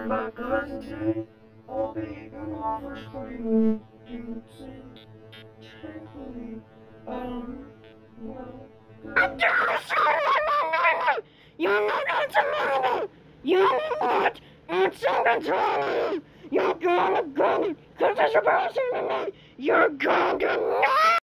my cousin Jay, all the eagle offers clean, you sing tranquilly, well, you're not tomorrow! You're not! It's control! You're gonna go! Cause there's a person in me! You're gonna